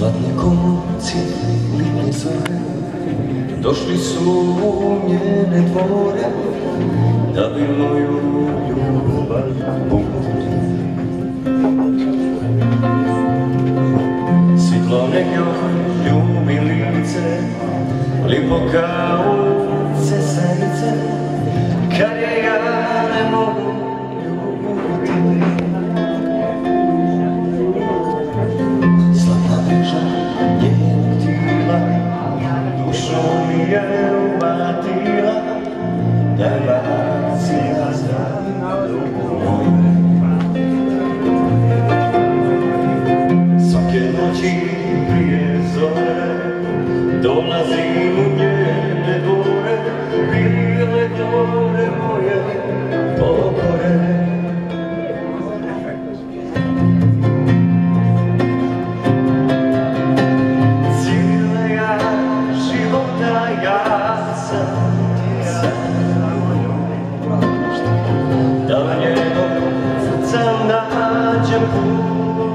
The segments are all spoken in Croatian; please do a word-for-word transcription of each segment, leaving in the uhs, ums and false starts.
Zlatni konci litne zore došli su u njene dvore da bi moju ljubav pobudili. Svitlone njoj ljubi lice, lipo kao cesarice, kad je ja ne mogu ljubiti. Zlatna mreža njenog tila dušu mi je uvatila, da je bacila za moje. Svake noći prije zore dolazim u njene dvore, bile gore moje pokore. Cijele ja života ja sam ti sanjao, da njenog srca nađem put.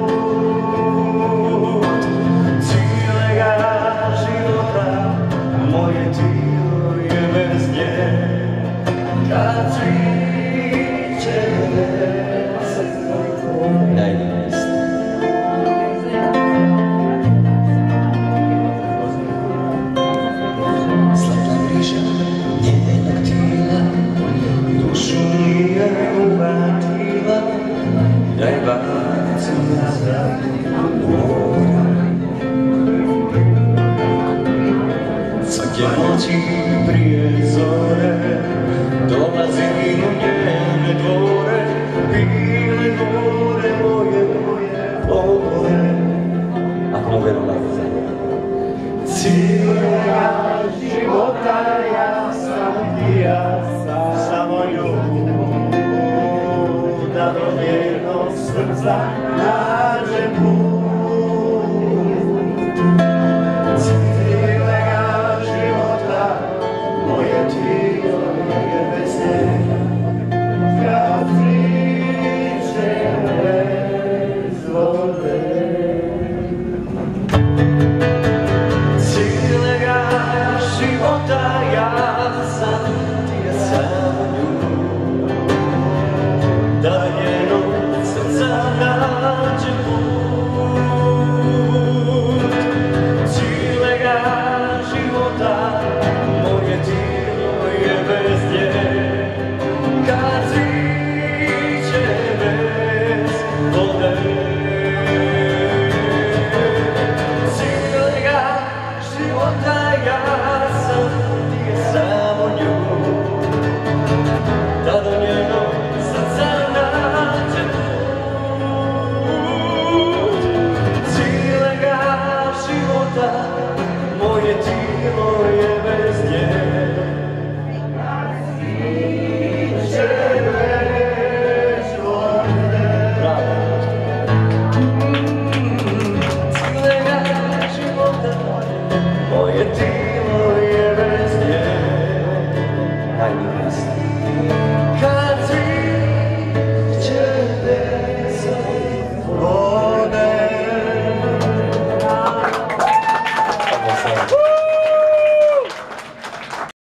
Moje tijelo je bez nje, kad cviće se najljepše. Zlatna mreža njenog tila dušu mi je uvatila, da je bacila za more. Svake noći prije zore dolazim u njene dvore, bile gore moje pokore. Ako mogu jednom lako za cijela života ja sam ti ja sam, samo ljubav, da do njenog srca nađem put. Da njenog srca nađe put, cijelega života moje tijelo je bez nje, kad cviće bez vode. Cijelega života ja sam ti je samo nju, da do njenog srca nađe put. Cijelega života moje tijelo je bez nje, kad cviće bez vode. Cijelega života moje tijelo je bez nje. Najljepše.